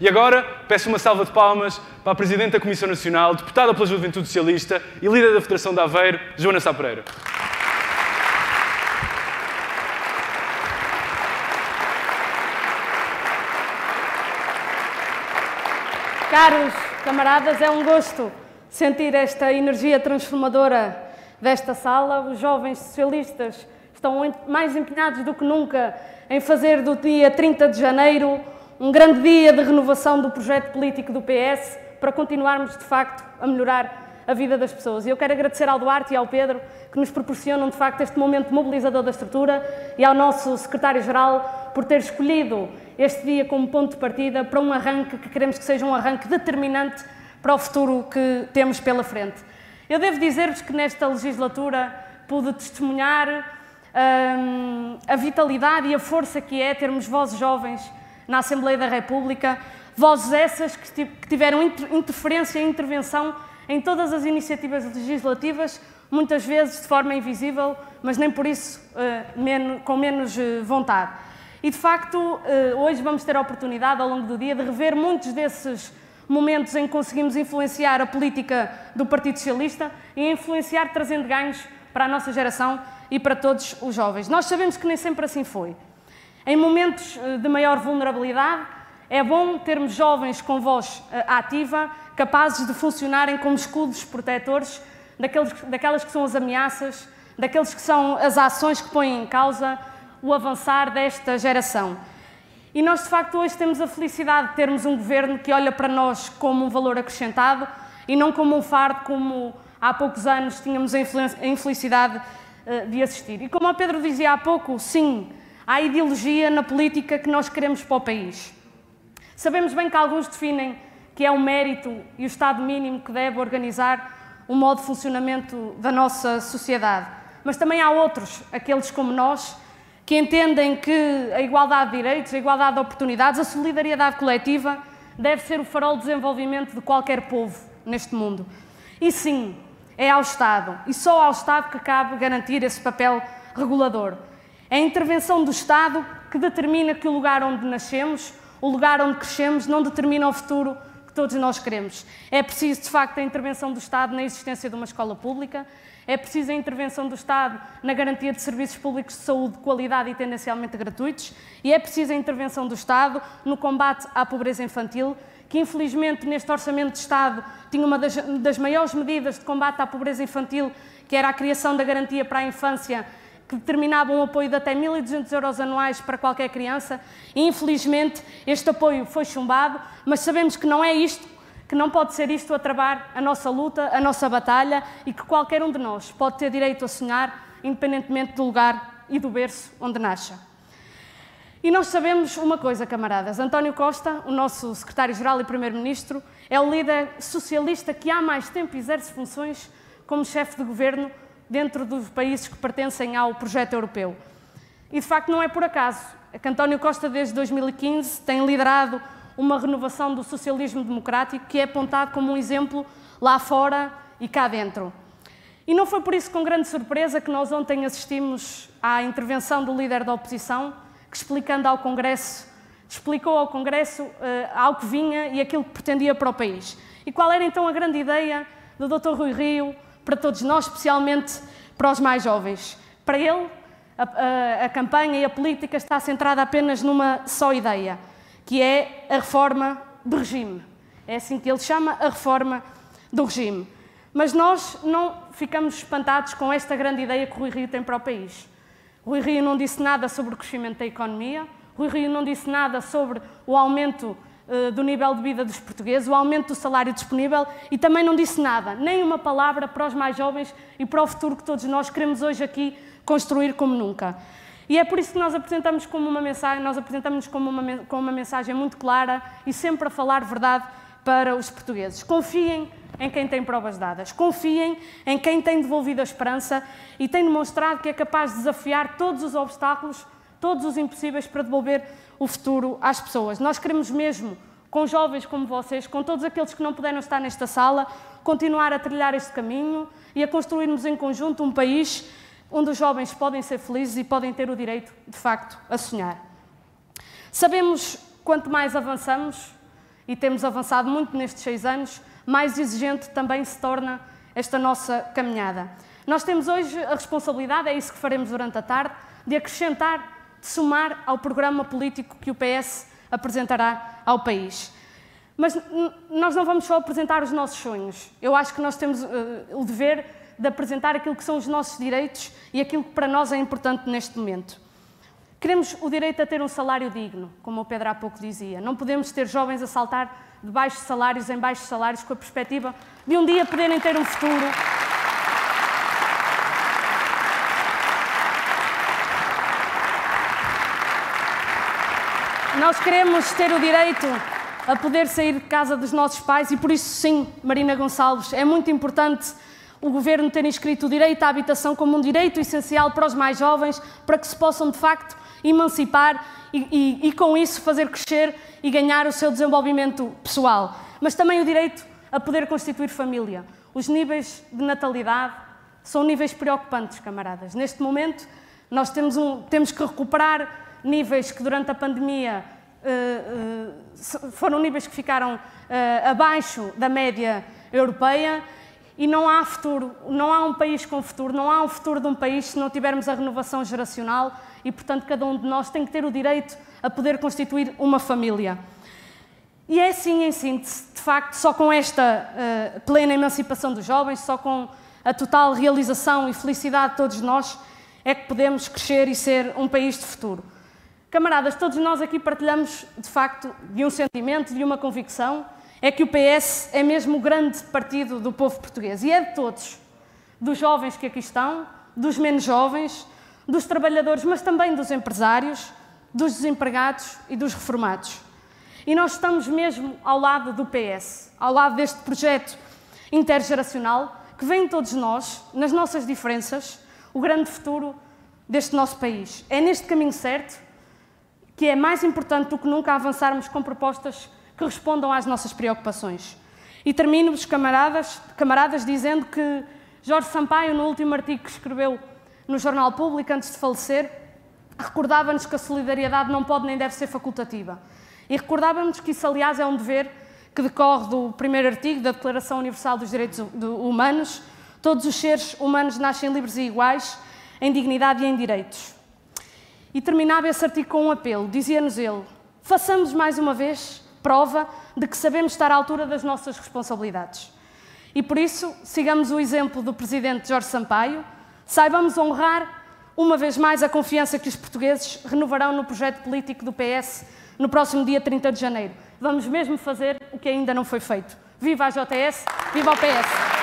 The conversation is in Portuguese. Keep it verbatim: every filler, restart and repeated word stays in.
E agora peço uma salva de palmas para a Presidente da Comissão Nacional, deputada pela Juventude Socialista e líder da Federação de Aveiro, Joana Sá Pereira. Caros camaradas, é um gosto sentir esta energia transformadora desta sala. Os jovens socialistas estão mais empenhados do que nunca em fazer do dia trinta de janeiro um grande dia de renovação do projeto político do P S para continuarmos, de facto, a melhorar a vida das pessoas. E eu quero agradecer ao Duarte e ao Pedro que nos proporcionam, de facto, este momento mobilizador da estrutura e ao nosso secretário-geral por ter escolhido este dia como ponto de partida para um arranque que queremos que seja um arranque determinante para o futuro que temos pela frente. Eu devo dizer-vos que nesta legislatura pude testemunhar hum, a vitalidade e a força que é termos vozes jovens na Assembleia da República, vozes essas que tiveram interferência e intervenção em todas as iniciativas legislativas, muitas vezes de forma invisível, mas nem por isso uh, menos, com menos uh, vontade. E, de facto, uh, hoje vamos ter a oportunidade, ao longo do dia, de rever muitos desses momentos em que conseguimos influenciar a política do Partido Socialista e influenciar trazendo ganhos para a nossa geração e para todos os jovens. Nós sabemos que nem sempre assim foi. Em momentos de maior vulnerabilidade, é bom termos jovens com voz ativa, capazes de funcionarem como escudos protetores daqueles, daquelas que são as ameaças, daqueles que são as ações que põem em causa o avançar desta geração. E nós, de facto, hoje temos a felicidade de termos um governo que olha para nós como um valor acrescentado e não como um fardo, como há poucos anos tínhamos a infelicidade de assistir. E como o Pedro dizia há pouco, sim, há ideologia na política que nós queremos para o país. Sabemos bem que alguns definem que é o mérito e o Estado mínimo que deve organizar o modo de funcionamento da nossa sociedade. Mas também há outros, aqueles como nós, que entendem que a igualdade de direitos, a igualdade de oportunidades, a solidariedade coletiva deve ser o farol de desenvolvimento de qualquer povo neste mundo. E sim, é ao Estado, e só ao Estado que cabe garantir esse papel regulador. É a intervenção do Estado que determina que o lugar onde nascemos, o lugar onde crescemos, não determina o futuro que todos nós queremos. É preciso, de facto, a intervenção do Estado na existência de uma escola pública, é preciso a intervenção do Estado na garantia de serviços públicos de saúde de qualidade e tendencialmente gratuitos, e é preciso a intervenção do Estado no combate à pobreza infantil, que infelizmente neste Orçamento de Estado tinha uma das, das maiores medidas de combate à pobreza infantil, que era a criação da garantia para a infância, que determinava um apoio de até mil e duzentos euros anuais para qualquer criança, e infelizmente este apoio foi chumbado, mas sabemos que não é isto, que não pode ser isto a travar a nossa luta, a nossa batalha, e que qualquer um de nós pode ter direito a sonhar, independentemente do lugar e do berço onde nasça. E nós sabemos uma coisa, camaradas, António Costa, o nosso secretário-geral e primeiro-ministro, é o líder socialista que há mais tempo exerce funções como chefe de governo dentro dos países que pertencem ao projeto europeu. E, de facto, não é por acaso. É que António Costa, desde dois mil e quinze, tem liderado uma renovação do socialismo democrático que é apontado como um exemplo lá fora e cá dentro. E não foi por isso com grande surpresa que nós ontem assistimos à intervenção do líder da oposição, que explicando ao Congresso, explicou ao Congresso uh, ao que vinha e aquilo que pretendia para o país. E qual era então a grande ideia do doutor Rui Rio para todos nós, especialmente para os mais jovens? Para ele, a, a, a campanha e a política está centrada apenas numa só ideia, que é a reforma do regime. É assim que ele chama, a reforma do regime. Mas nós não ficamos espantados com esta grande ideia que Rui Rio tem para o país. Rui Rio não disse nada sobre o crescimento da economia, Rui Rio não disse nada sobre o aumento uh, do nível de vida dos portugueses, o aumento do salário disponível, e também não disse nada, nem uma palavra para os mais jovens e para o futuro que todos nós queremos hoje aqui construir como nunca. E é por isso que nós apresentamos como uma mensagem, nós apresentamos como uma, com uma mensagem muito clara e sempre a falar verdade para os portugueses. Confiem em quem tem provas dadas, confiem em quem tem devolvido a esperança e tem demonstrado que é capaz de desafiar todos os obstáculos, todos os impossíveis para devolver o futuro às pessoas. Nós queremos mesmo, com jovens como vocês, com todos aqueles que não puderam estar nesta sala, continuar a trilhar este caminho e a construirmos em conjunto um país onde os jovens podem ser felizes e podem ter o direito, de facto, a sonhar. Sabemos, quanto mais avançamos, e temos avançado muito nestes seis anos, mais exigente também se torna esta nossa caminhada. Nós temos hoje a responsabilidade, é isso que faremos durante a tarde, de acrescentar, de somar ao programa político que o P S apresentará ao país. Mas nós não vamos só apresentar os nossos sonhos. Eu acho que nós temos uh, o dever de apresentar aquilo que são os nossos direitos e aquilo que para nós é importante neste momento. Queremos o direito a ter um salário digno, como o Pedro há pouco dizia. Não podemos ter jovens a saltar de baixos salários em baixos salários com a perspectiva de um dia poderem ter um futuro. Nós queremos ter o direito a poder sair de casa dos nossos pais e por isso sim, Marina Gonçalves, é muito importante o Governo ter inscrito o direito à habitação como um direito essencial para os mais jovens, para que se possam de facto emancipar e, e, e com isso fazer crescer e ganhar o seu desenvolvimento pessoal. Mas também o direito a poder constituir família. Os níveis de natalidade são níveis preocupantes, camaradas. Neste momento nós temos, um, temos que recuperar níveis que durante a pandemia uh, uh, foram níveis que ficaram uh, abaixo da média europeia e não há futuro, não há um país com futuro, não há um futuro de um país se não tivermos a renovação geracional e, portanto, cada um de nós tem que ter o direito a poder constituir uma família. E é assim, em síntese, de facto, só com esta uh, plena emancipação dos jovens, só com a total realização e felicidade de todos nós, é que podemos crescer e ser um país de futuro. Camaradas, todos nós aqui partilhamos, de facto, de um sentimento, de uma convicção, é que o P S é mesmo o grande partido do povo português. E é de todos, dos jovens que aqui estão, dos menos jovens, dos trabalhadores, mas também dos empresários, dos desempregados e dos reformados. E nós estamos mesmo ao lado do P S, ao lado deste projeto intergeracional que vem de todos nós, nas nossas diferenças, o grande futuro deste nosso país. É neste caminho certo que é mais importante do que nunca avançarmos com propostas que respondam às nossas preocupações. E termino-vos, camaradas, camaradas, dizendo que Jorge Sampaio, no último artigo que escreveu no Jornal Público, antes de falecer, recordava-nos que a solidariedade não pode nem deve ser facultativa. E recordava-nos que isso, aliás, é um dever que decorre do primeiro artigo da Declaração Universal dos Direitos Humanos. Todos os seres humanos nascem livres e iguais, em dignidade e em direitos. E terminava esse artigo com um apelo. Dizia-nos ele: façamos mais uma vez prova de que sabemos estar à altura das nossas responsabilidades. E por isso, sigamos o exemplo do Presidente Jorge Sampaio, saibamos honrar uma vez mais a confiança que os portugueses renovarão no projeto político do P S no próximo dia trinta de janeiro. Vamos mesmo fazer o que ainda não foi feito. Viva a J S, viva o P S!